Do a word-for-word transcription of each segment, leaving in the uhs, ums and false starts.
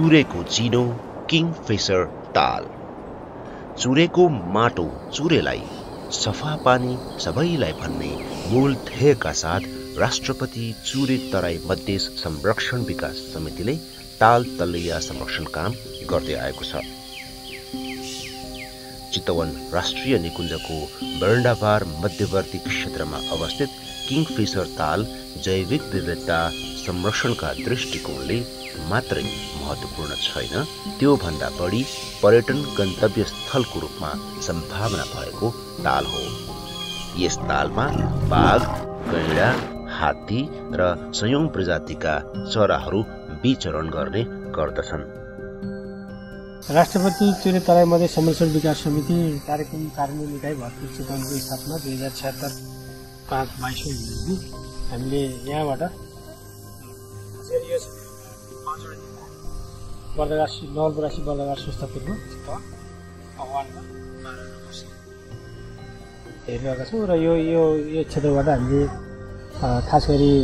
चुरेको चिनो किङफिसर ताल। चुरेको माटो चुरेलाई, सफा पानी सबैलाई भन्ने मूल ध्येयका साथ राष्ट्रपति चुरे तराई मधेस संरक्षण विकास समितिले ताल तलैया संरक्षण काम गर्दै आएको छ। चितवन राष्ट्रिय निकुञ्जको बर्णाबार मध्यवर्ती क्षेत्रमा अवस्थित किङफिसर ताल जैविक विविधता संरक्षणका दृष्टिकोणले मात्रै महत्त्वपूर्ण छैन, त्यो भन्दा बढी पर्यटन गन्तव्य स्थलको रूपमा सम्भावना भएको ताल हो। यस तालमा बाघ, गैंडा, हात्ती र सयौं प्रजातिका चराहरू विचरण गर्ने गर्दछन्। राष्ट्रपति चुरे तराई मधेस संरक्षण विकास समिति कार्यक्रम कार्यान्वयन इकाइ भरतपुर चितवनको स्थापना दुई हजार छत्तर पाँच बाइसौँ हामीले यहाँबाट बर्दगासी नवलपरासी बर्दगार संस्थापूर्व हेरिरहेका छौँ र यो यो यो क्षेत्रबाट हामीले खास गरी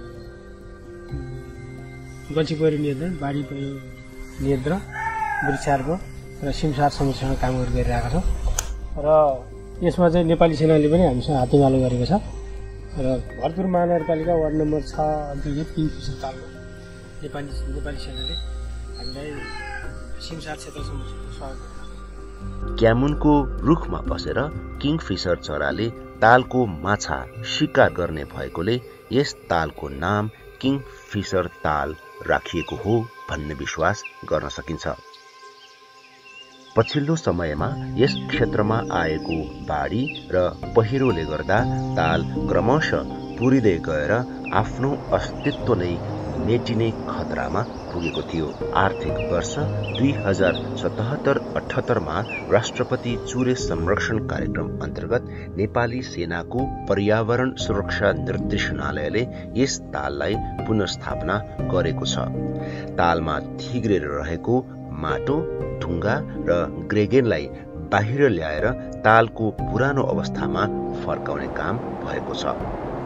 गल्छी पहिरो नियन्त्रण, बाढी पहिरो नियन्त्रण, वृक्षारोपण र सिमसार संरक्षणका कामहरू गरिरहेका छौँ र यसमा चाहिँ नेपाली सेनाले पनि हामीसँग हातेमालो गरेको छ र भरतपुर महानगरपालिका वार्ड नम्बर छ अन्तर्गत किङफिसर तालमा नेपाली नेपाली सेनाले हामीलाई सिमसार क्षेत्र संरक्षणको सहयोग गर्छ। क्यामुनको रुखमा बसेर किङफिसर चराले तालको माछा शिकार गर्ने भएकोले यस तालको नाम किङफिसर ताल राखिएको हो भन्ने विश्वास गर्न सकिन्छ। पछिल्लो समयमा यस क्षेत्रमा आएको बाढी र पहिरोले गर्दा ताल क्रमशः पुरिँदै गएर आफ्नो अस्तित्व नै मेटिने खतरामा पुगेको थियो। आर्थिक वर्ष दुई हजार सतहत्तर अठहत्तरमा राष्ट्रपति चुरे संरक्षण कार्यक्रम अन्तर्गत नेपाली सेनाको पर्यावरण सुरक्षा निर्देशनालयले यस ताललाई पुनर्स्थापना गरेको छ। तालमा थिग्रेर रहेको माटो, ढुङ्गा र ग्रेगेनलाई बाहिर ल्याएर तालको पुरानो अवस्थामा फर्काउने काम भएको छ।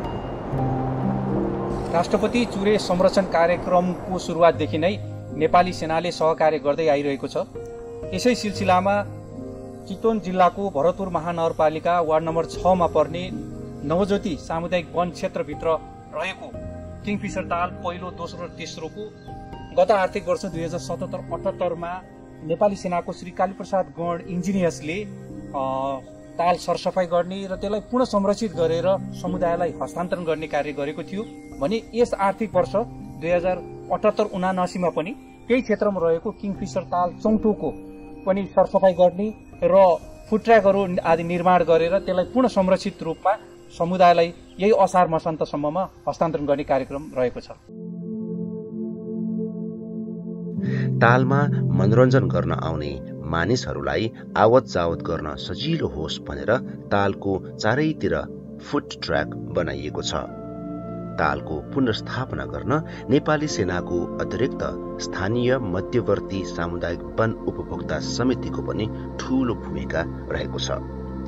राष्ट्रपति चुरे संरक्षण कार्यक्रमको सुरुवातदेखि नै नेपाली सेनाले सहकार्य गर्दै आइरहेको छ। यसै सिलसिलामा चितवन जिल्लाको भरतपुर महानगरपालिका वार्ड नम्बर छमा पर्ने नवज्योति सामुदायिक वन क्षेत्रभित्र रहेको किङफिसर ताल पहिलो, दोस्रो र तेस्रोको गत आर्थिक वर्ष दुई हजार सतहत्तर अठहत्तरमा नेपाली सेनाको श्री कालीप्रसाद गण इन्जिनियर्सले ताल सरसफाई गर्ने र त्यसलाई पुनः संरक्षित गरेर समुदायलाई हस्तान्तरण गर्ने कार्य गरेको थियो भने यस आर्थिक वर्ष दुई हजार अठहत्तर उनासीमा पनि त्यही क्षेत्रमा रहेको किङफिसर ताल चौथोको पनि सरसफाई गर्ने र फुड ट्र्याकहरू आदि निर्माण गरेर त्यसलाई पुनः संरक्षित रूपमा समुदायलाई यही असार मसान्तसम्ममा हस्तान्तरण गर्ने कार्यक्रम रहेको छ। तालमा मनोरञ्जन गर्न आउने मानिसहरूलाई आवत जावत गर्न सजिलो होस् भनेर तालको चारैतिर फुट ट्र्याक बनाइएको छ। तालको पुनर्स्थापना गर्न नेपाली सेनाको अतिरिक्त स्थानीय मध्यवर्ती सामुदायिक वन उपभोक्ता समितिको पनि ठूलो भूमिका रहेको छ।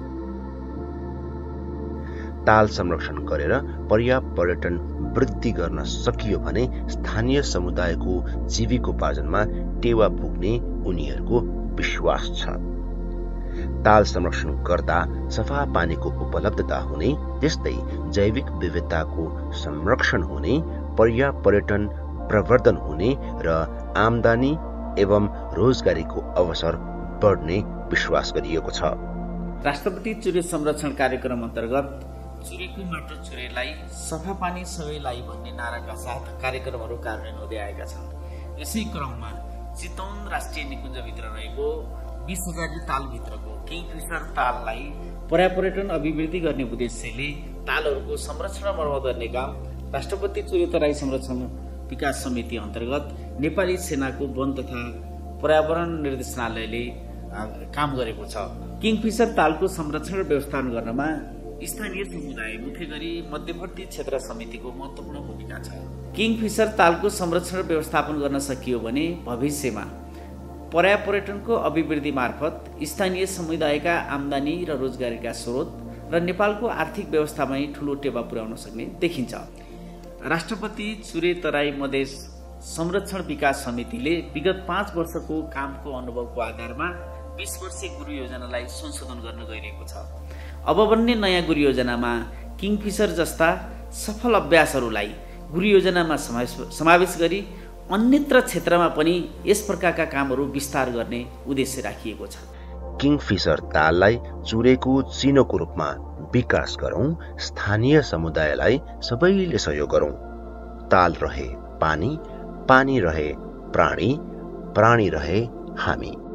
ताल संरक्षण गरेर पर्याप्त पर्यटन वृद्धि गर्न सकियो भने स्थानीय समुदायको जीविकोपार्जनमा टेवा पुग्ने उनीहरूको विश्वास छ। ताल संरक्षण गर्दा सफा पानीको उपलब्धता हुने, त्यस्तै जैविक विविधताको संरक्षण हुने, पर्याप्त पर्यटन प्रवर्धन हुने र आमदानी एवं रोजगारीको अवसर बढ्ने विश्वास गरिएको छ। राष्ट्रपति चुरे संरक्षण कार्यक्रम अन्तर्गत चुरेको माटो चुरेलाई, सफा पानी सबैलाई भन्ने नाराका साथ कार्यक्रमहरू कार्यान्वयन हुँदै आएका छन्। यसै क्रममा चितवन राष्ट्रिय निकुञ्जभित्र रहेको बीस हजारी तालभित्रको किङफिसर ताललाई पर्यापर्यटन अभिवृद्धि गर्ने उद्देश्यले तालहरूको संरक्षण र मर्मत गर्ने काम राष्ट्रपति चुरे तराई संरक्षण विकास समिति अन्तर्गत नेपाली सेनाको वन तथा पर्यावरण निर्देशनालयले काम गरेको छ। किङफिसर तालको संरक्षण र व्यवस्थापन गर्नमा स्थानीय समुदाय, मुख्य गरी मध्यवर्ती क्षेत्र समितिको महत्त्वपूर्ण भूमिका छ। किङफिसर तालको संरक्षण र व्यवस्थापन गर्न सकियो भने भविष्यमा पर्यापर्यटनको अभिवृद्धि मार्फत स्थानीय समुदायका आमदानी र रोजगारीका स्रोत र नेपालको आर्थिक व्यवस्थामै ठूलो टेवा पुर्याउन सक्ने देखिन्छ। राष्ट्रपति चुरे तराई मधेस संरक्षण विकास समितिले विगत पाँच वर्षको कामको अनुभवको आधारमा बीस वर्षीय गुरु योजनालाई संशोधन गर्न गइरहेको छ। अब बन्ने नयाँ गुरु योजनामा किङफिसर जस्ता सफल अभ्यासहरूलाई गुरु योजनामा समावेश गरी अन्यत्र क्षेत्रमा पनि यस प्रकारका कामहरू विस्तार गर्ने उद्देश्य राखिएको छ। किङफिसर ताललाई चुरेको चिनोको रूपमा विकास गरौं, स्थानीय समुदायलाई सबैले सहयोग गरौं। ताल रहे पानी, पानी रहे प्राणी, प्राणी रहे हामी।